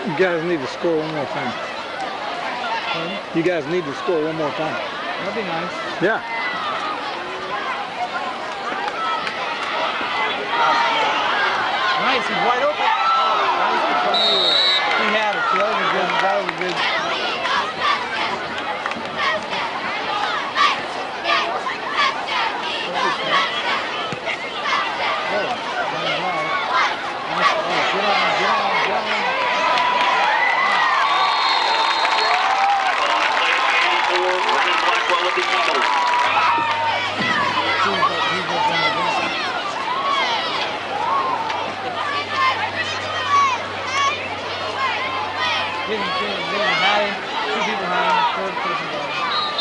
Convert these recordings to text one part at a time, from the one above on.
You guys need to score one more time. You guys need to score one more time. That'd be nice. Yeah. Nice, he's wide open. Oh, nice control. He had it. That was good. That was good. Two people behind, third person behind.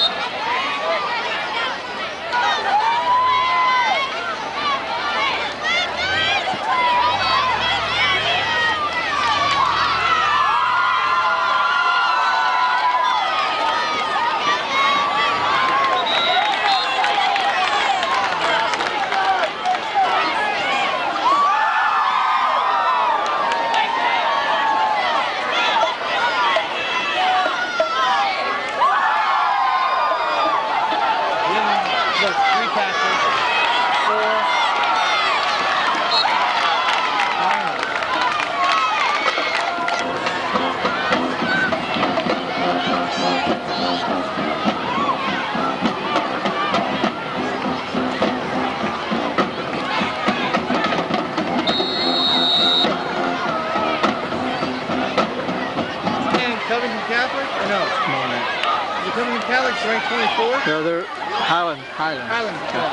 Covington Catholic? Or no? No, man. The Covington Catholic's ranked 24th? No, they're Highland. Highland. Yeah.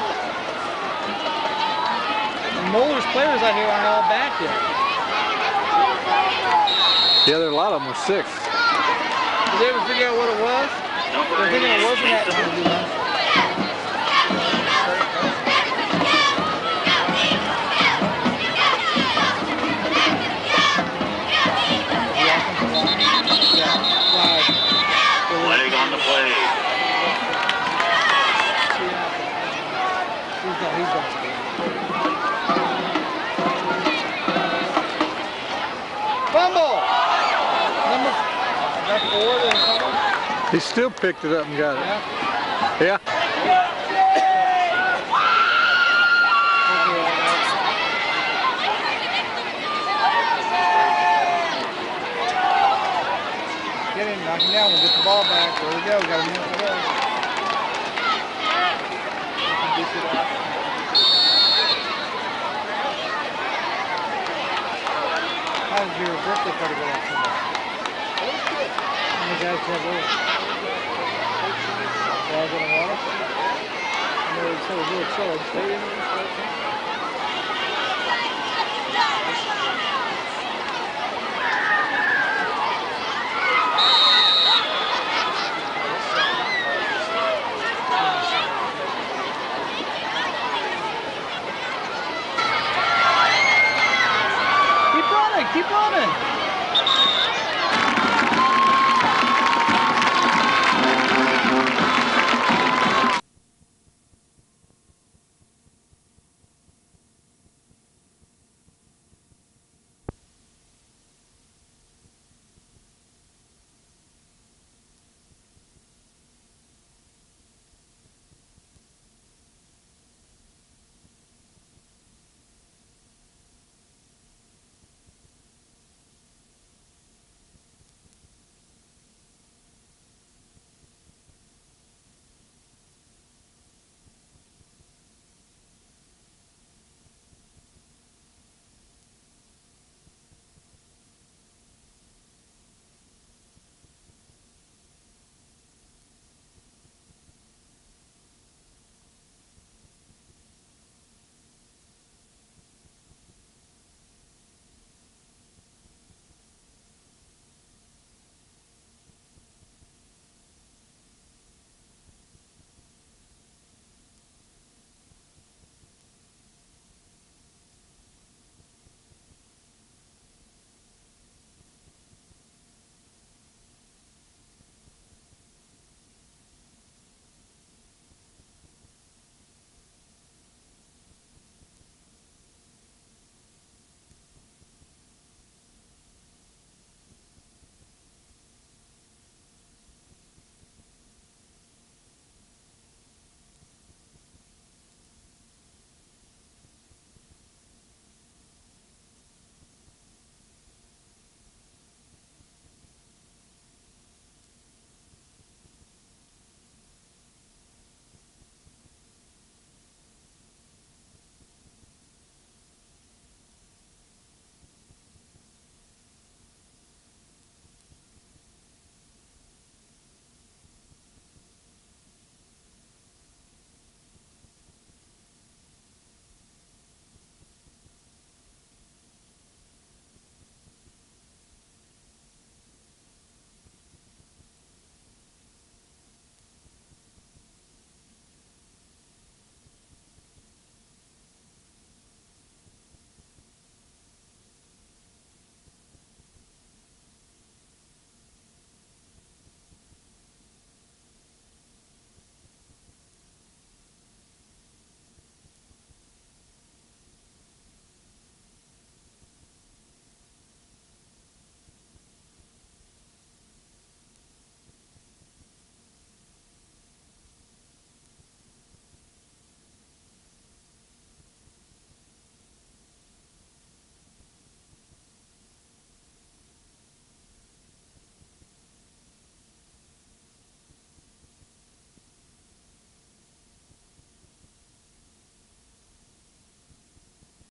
Moeller's players out here aren't all back yet. Yeah, there are a lot of them were 6. Did they ever figure out what it was? They're thinking it wasn't that easy, huh? Flag on the play. He's got fumble! Number 4 then fumble? He still picked it up and got it. Yeah. Yeah. Get him, knock him down, we'll get the ball back. There we go, we got a minute to go. How did your birthday party go out Sunday? It was good. How many guys have those? Guys in the water? I know it was a little chilly. Stay in there. Keep running, keep running.